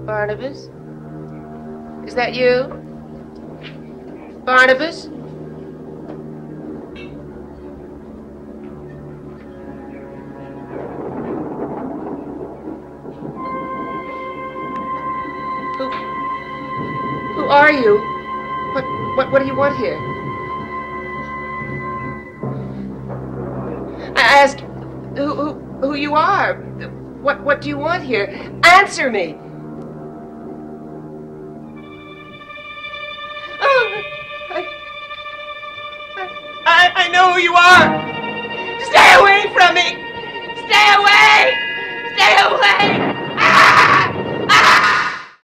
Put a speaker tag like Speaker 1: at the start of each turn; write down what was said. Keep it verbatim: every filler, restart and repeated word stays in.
Speaker 1: Barnabas? Is that you? Barnabas? Who... Who are you? What... What, what do you want here? I asked who, who, who you are. What, what do you want here? Answer me! Oh, I, I, I know who you are! Stay away from me! Stay away! Stay away!